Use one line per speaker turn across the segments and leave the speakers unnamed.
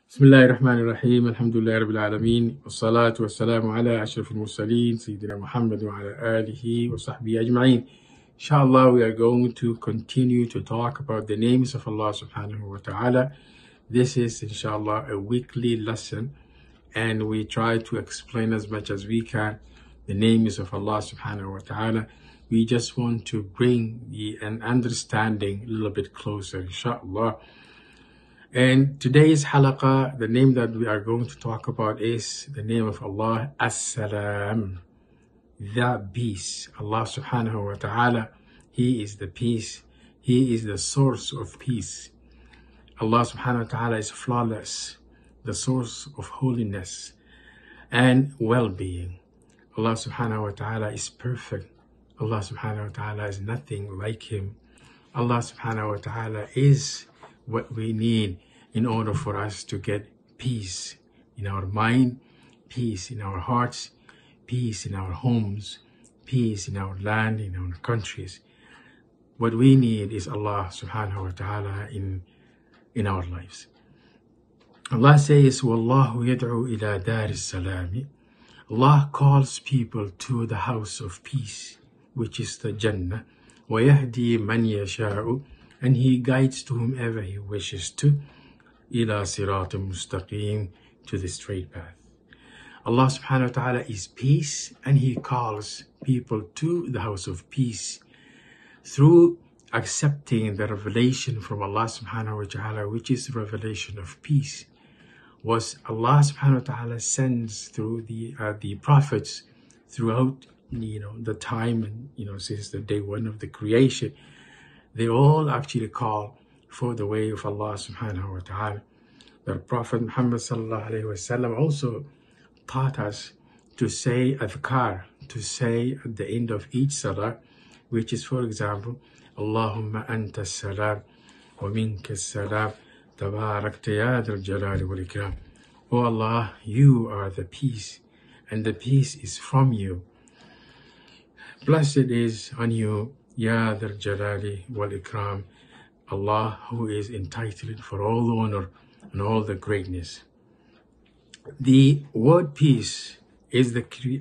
بسم الله الرحمن الرحيم الحمد لله رب العالمين والصلاة والسلام على أشرف المرسلين سيدنا محمد وعلى آله وصحبه أجمعين. Inshallah, we are going to continue to talk about the names of Allah subhanahu wa ta'ala. This is inshallah a weekly lesson, and we try to explain as much as we can the names of Allah subhanahu wa ta'ala. We just want to bring an understanding a little bit closer, inshallah. And today's halaqah, the name that we are going to talk about is the name of Allah, As-Salam, the peace. Allah subhanahu wa ta'ala, He is the peace. He is the source of peace. Allah subhanahu wa ta'ala is flawless, the source of holiness and well-being. Allah subhanahu wa ta'ala is perfect. Allah subhanahu wa ta'ala is nothing like Him. Allah subhanahu wa ta'ala is what we need in order for us to get peace in our mind, peace in our hearts, peace in our homes, peace in our land, in our countries. What we need is Allah subhanahu wa ta'ala in our lives. Allah says, Wallahu yad'u ila dar salami. Allah calls people to the house of peace, which is the Jannah. وَيَهْدِي مَنْ يَشَاءُ, and He guides to whomever He wishes to, إِلَى صِرَاطٍ مُسْتَقِيمٍ, to the straight path. Allah subhanahu wa ta'ala is peace, and He calls people to the house of peace through accepting the revelation from Allah subhanahu wa ta'ala, which is the revelation of peace. Was Allah subhanahu wa ta'ala sends through the prophets throughout the time, and since the day one of the creation, they all actually call for the way of Allah subhanahu wa ta'ala. The Prophet Muhammad sallallahu alayhi wa sallam also taught us to say adhkar, to say at the end of each salah, which is, for example, Allahumma anta salam wa minka salam tabarakta ya dhal jalali wal ikram. Oh Allah, You are the peace, and the peace is from You. Blessed is on You, Ya Dhal Jalali wal Ikram, Allah, who is entitled for all the honor and all the greatness. The word peace is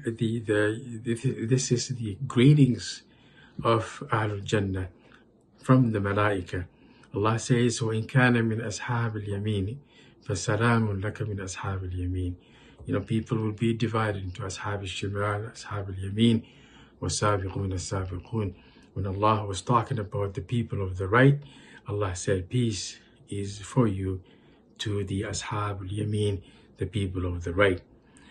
this is the greetings of Ahlul Jannah from the Malaika. Allah says, وَإِن كَانَ مِنْ أَصْحَابِ الْيَمِينِ فَسَلَامٌ لَكَ مِنْ أَصْحَابِ الْيَمِينِ. People will be divided into Ashab al-Shimal, Ashab al-Yamin, وَسَابِقُونَ السَّابِقُونَ. When Allah was talking about the people of the right, Allah said, peace is for you to the Ashab al-Yamin, the people of the right.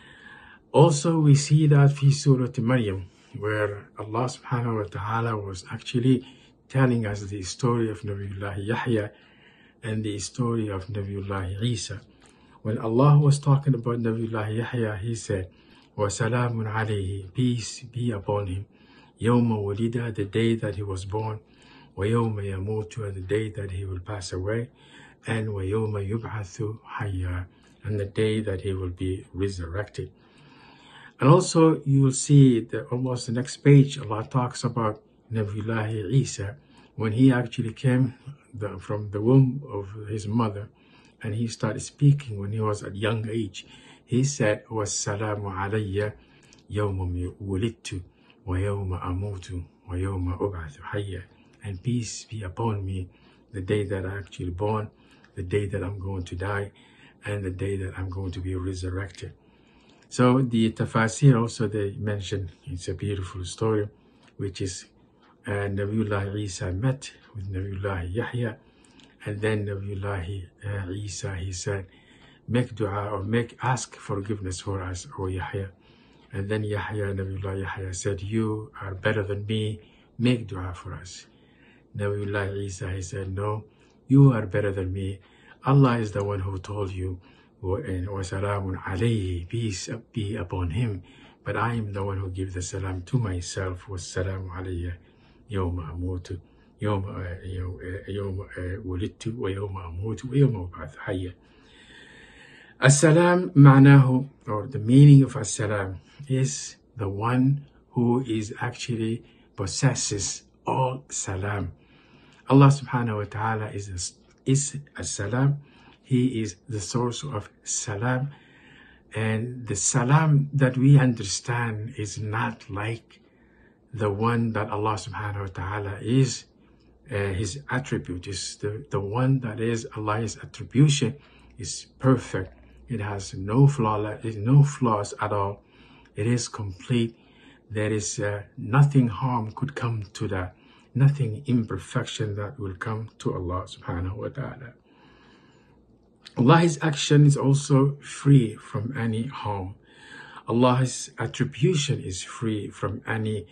Also, we see that fi Surah Maryam, where Allah subhanahu wa ta'ala was actually telling us the story of Nabiullah Yahya and the story of Nabiullah Isa. When Allah was talking about Nabiullah Yahya, He said, وَسَلَامٌ عَلَيْهِ, peace be upon him, يَوْمَ وَلِدَ, the day that he was born, وَيَوْمَ يَمُوتُ, the day that he will pass away, and وَيَوْمَ يُبْعَثُ حَيًّا, and the day that he will be resurrected. And also you will see that almost the next page, Allah talks about Nabiullah Isa, when he actually came from the womb of his mother, and he started speaking when he was at young age. He said, وَالسَّلَامُ عَلَيَّ يَوْمَ وُلِدْتُ وَيَوْمَ أَمُوتُ وَيَوْمَ أُبْعَثُ حَيًّا, and peace be upon me the day that I actually born, the day that I'm going to die, and the day that I'm going to be resurrected. So the tafasir also, they mention, it's a beautiful story, which is Nabiullah Isa met with Nabiullah Yahya, and then Nabiullah Isa, he said, make dua, or ask forgiveness for us, O Yahya. And then Nabiullah Yahya said, you are better than me, make dua for us. Nabiullah Isa, he said, no, you are better than me. Allah is the one who told you, وَسَلَامٌ عَلَيْهِ, peace be upon him, but I am the one who gives the salam to myself. وَالسَّلَامُ عَلَيَّ يَوْمَ أَمُوتُ يَوْمَ وُلِدْتُ وَيَوْمَ أَمُوتُ وَيَوْمَ أُبْعَثُ حَيًّا. As-Salam ma'nahu, or the meaning of As-Salam, is the one who is actually possesses all salam. Allah subhanahu wa ta'ala is as-Salam, He is the source of salam. And the salam that we understand is not like the one that Allah subhanahu wa ta'ala is. His attribute is the one that is Allah's attribution is perfect. It has no flaws at all. It is complete. There is nothing harm could come to that. Nothing imperfection that will come to Allah subhanahu wa ta'ala. Allah's action is also free from any harm. Allah's attribution is free from any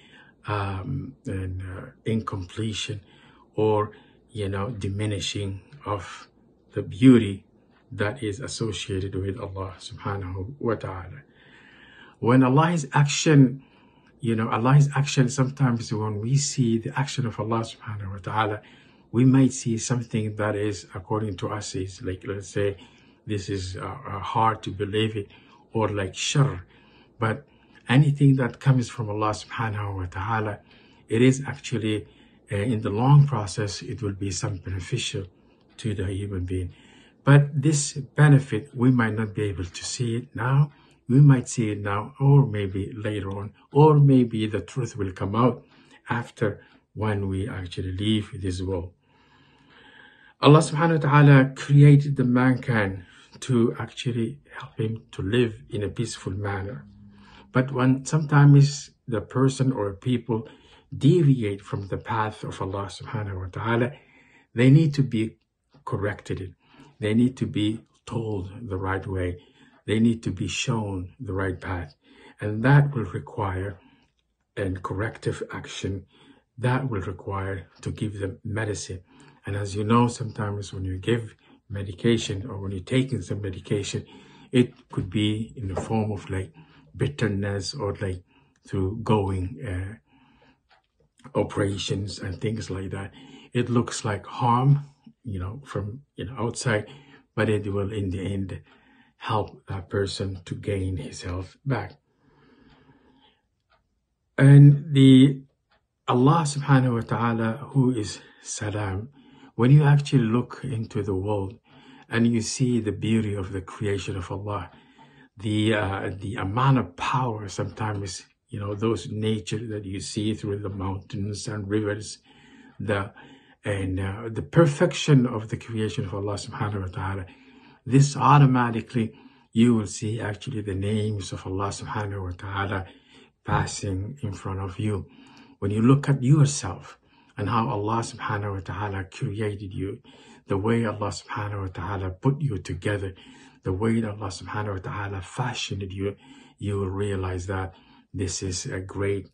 incompletion or diminishing of the beauty that is associated with Allah subhanahu wa ta'ala. When Allah's action, sometimes when we see the action of Allah subhanahu wa ta'ala, we might see something that is, according to us, is like, let's say, this is hard to believe it, or like shar. But anything that comes from Allah subhanahu wa ta'ala, it is actually, in the long process, it will be some beneficial to the human being. But this benefit, we might not be able to see it now. We might see it now, or maybe later on, or maybe the truth will come out after when we actually leave this world. Allah subhanahu wa ta'ala created the mankind to actually help him to live in a peaceful manner. But when sometimes the person or people deviate from the path of Allah subhanahu wa ta'ala, they need to be corrected. They need to be told the right way. They need to be shown the right path. And that will require corrective action. That will require to give them medicine. And as you know, sometimes when you give medication or when you're taking some medication, it could be in the form of like bitterness or like through going operations and things like that. It looks like harm, from outside, but it will in the end help that person to gain his health back. And the Allah subhanahu wa ta'ala, who is salam, when you actually look into the world and you see the beauty of the creation of Allah, the amount of power sometimes, those nature that you see through the mountains and rivers, the perfection of the creation of Allah subhanahu wa ta'ala, this automatically you will see actually the names of Allah subhanahu wa ta'ala passing in front of you. When you look at yourself and how Allah subhanahu wa ta'ala created you, the way Allah subhanahu wa ta'ala put you together, the way that Allah subhanahu wa ta'ala fashioned you, you will realize that this is the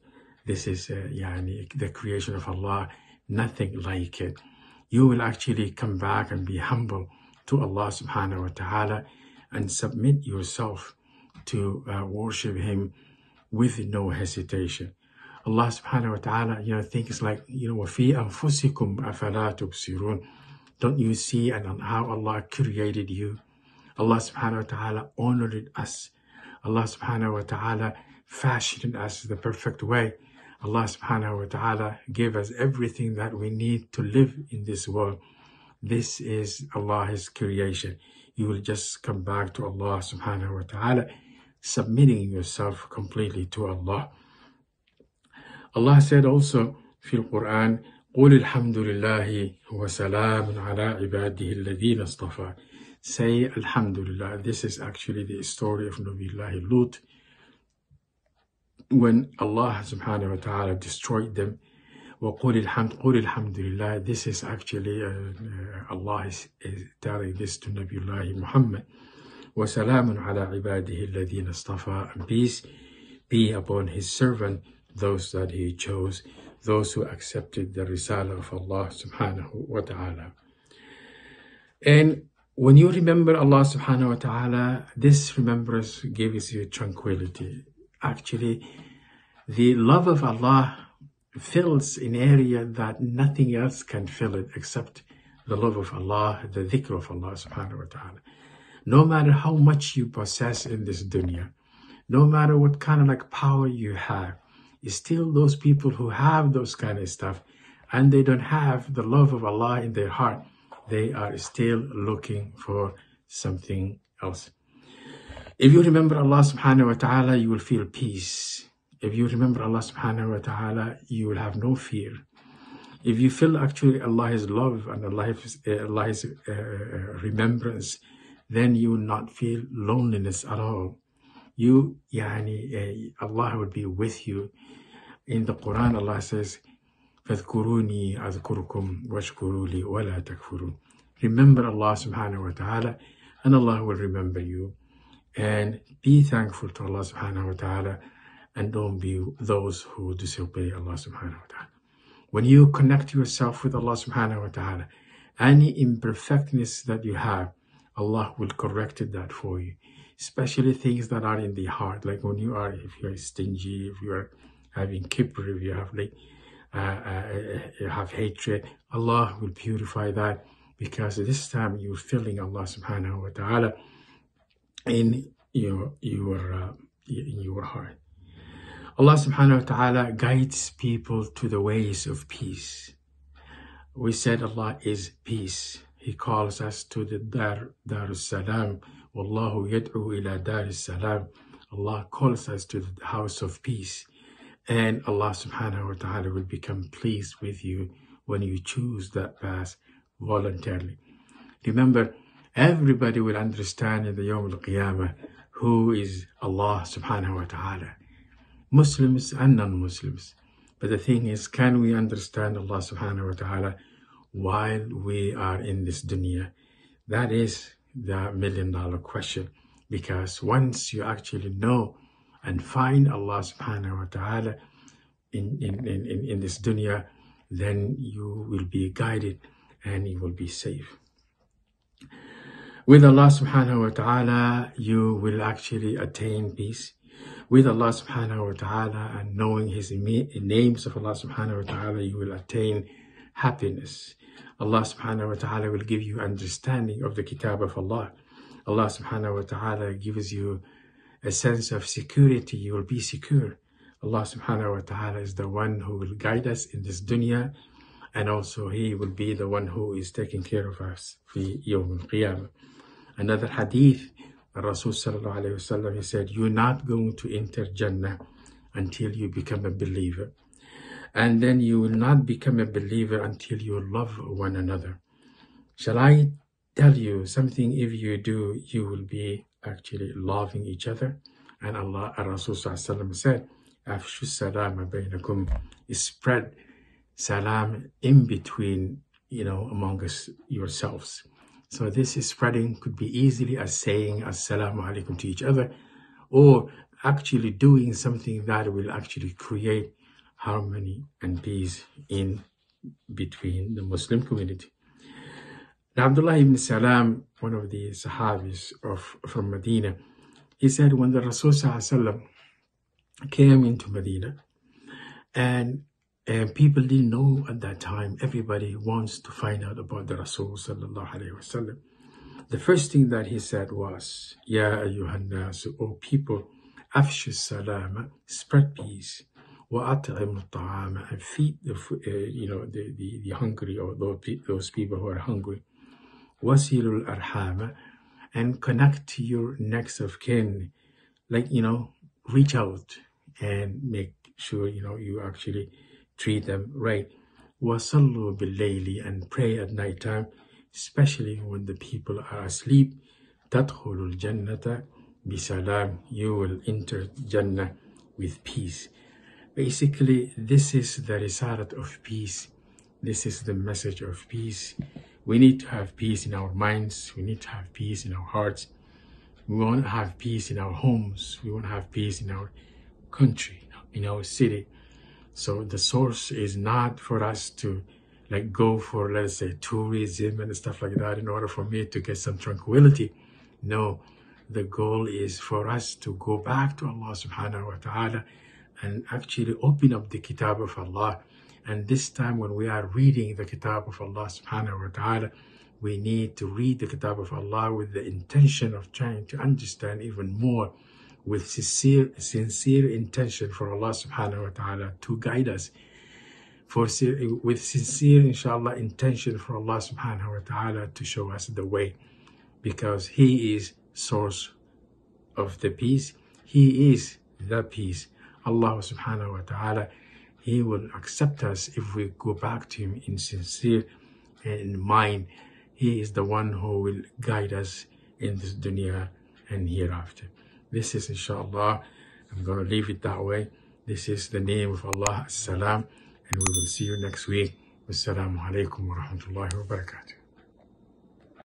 creation of Allah, nothing like it. You will actually come back and be humble to Allah subhanahu wa ta'ala and submit yourself to worship Him with no hesitation. Allah subhanahu wa ta'ala, things like, وَفِي أَنفُسِكُمْ أَفَلَا تُبْصِرُونَ. Don't you see and how Allah created you? Allah subhanahu wa ta'ala honored us. Allah subhanahu wa ta'ala fashioned us the perfect way. Allah subhanahu wa ta'ala gave us everything that we need to live in this world. This is Allah's creation. You will just come back to Allah subhanahu wa ta'ala, submitting yourself completely to Allah. Allah said also في القرآن قُلِ الْحَمْدُ لِلَّهِ وَسَلَامٌ عَلَىٰ عِبَادِهِ الَّذِينَ اصْطَفَىٰ. Say Alhamdulillah. This is actually the story of Nabiullah Lut. When Allah subhanahu wa ta'ala destroyed them, وَقُلِ الْحَمْدُ لِلَّهِ. This is actually Allah is telling this to Nabiullah Muhammad. وَسَلَامٌ عَلَىٰ عِبَادِهِ الَّذِينَ اصْطَفَىٰ. And peace be upon His servant, those that He chose, those who accepted the risalah of Allah subhanahu wa ta'ala. And when you remember Allah subhanahu wa ta'ala, this remembrance gives you tranquility. Actually, the love of Allah fills an area that nothing else can fill it except the love of Allah, the dhikr of Allah subhanahu wa ta'ala. No matter how much you possess in this dunya, no matter what kind of power you have, it's still those people who have those kind of stuff and they don't have the love of Allah in their heart. They are still looking for something else. If you remember Allah subhanahu wa ta'ala, you will feel peace. If you remember Allah subhanahu wa ta'ala, you will have no fear. If you feel actually Allah's love and Allah's remembrance, then you will not feel loneliness at all. Allah will be with you. In the Quran, Allah says, فَاذْكُرُونِي أَذْكُرُكُمْ وَاشْكُرُوا لِي وَلَا تَكْفُرُونَ. Remember Allah subhanahu wa ta'ala, and Allah will remember you. And be thankful to Allah subhanahu wa ta'ala, and don't be those who disobey Allah subhanahu wa ta'ala. When you connect yourself with Allah subhanahu wa ta'ala, any imperfectness that you have, Allah will correct that for you. Especially things that are in the heart, like when you are, if you are stingy, if you are having kibr, if you have you have hatred, Allah will purify that, because this time you're feeling Allah subhanahu wa ta'ala in your heart. Allah subhanahu wa ta'ala guides people to the ways of peace. We said Allah is peace. He calls us to the Darus Salam. Wallahu yad'u ila Darus Salam. Allah calls us to the house of peace. And Allah subhanahu wa ta'ala will become pleased with you when you choose that path voluntarily. Remember, everybody will understand in the Yawm al-Qiyamah who is Allah subhanahu wa ta'ala. Muslims and non-Muslims. But the thing is, can we understand Allah subhanahu wa ta'ala while we are in this dunya? That is the $1 million question. Because once you actually know and find Allah subhanahu wa ta'ala in this dunya, then you will be guided and you will be safe. With Allah subhanahu wa ta'ala, you will actually attain peace. With Allah subhanahu wa ta'ala and knowing His names of Allah subhanahu wa ta'ala, you will attain happiness. Allah subhanahu wa ta'ala will give you understanding of the kitab of Allah. Allah subhanahu wa ta'ala gives you a sense of security. You will be secure. Allah subhanahu wa ta'ala is the one who will guide us in this dunya, and also He will be the one who is taking care of us fi Yawm al-Qiyamah. Another hadith, Rasul sallallahu alayhi wa sallam, he said, you're not going to enter Jannah until you become a believer. And then you will not become a believer until you love one another. Shall I tell you something? If you do, you will be actually loving each other. And Allah, Rasul sallallahu alayhi wa sallam said, Afshu salam bainakum, spread salam in between, among us yourselves. So this is spreading could be easily as saying assalamu alaikum to each other, or actually doing something that will actually create harmony and peace in between the Muslim community. Now, Abdullah ibn Salam, one of the Sahabis from Medina, he said when the Rasul sallallahu alaihi wasallam came into Medina, and people didn't know at that time. Everybody wants to find out about the Rasul sallallahu alaihi wasallam. The first thing that he said was, Ya ayyuhan nas, O people, afshu salama, spread peace, wa at'imu ta'ama, and feed the hungry, or those people who are hungry, wasilul arhama, and connect to your next of kin, reach out and make sure you actually treat them right. Wasallu bil-layli, and pray at night time, especially when the people are asleep. Tadkhulul jannata bisalam, you will enter Jannah with peace. Basically, this is the risalat of peace. This is the message of peace. We need to have peace in our minds. We need to have peace in our hearts. We want to have peace in our homes. We want to have peace in our country, in our city. So the source is not for us to go for, let's say, tourism and stuff like that in order for me to get some tranquility. No, the goal is for us to go back to Allah subhanahu wa ta'ala and actually open up the kitab of Allah. And this time when we are reading the kitab of Allah subhanahu wa ta'ala, we need to read the kitab of Allah with the intention of trying to understand even more, with sincere intention for Allah subhanahu wa ta'ala to guide us, with sincere inshallah intention for Allah subhanahu wa ta'ala to show us the way. because He is source of the peace. He is the peace. Allah subhanahu wa ta'ala, He will accept us if we go back to Him in sincere in mind. He is the one who will guide us in this dunya and hereafter. This is, inshallah, I'm going to leave it that way. This is the name of Allah, As-Salam, and we will see you next week. Wassalamu alaikum wa rahmatullahi wa barakatuh.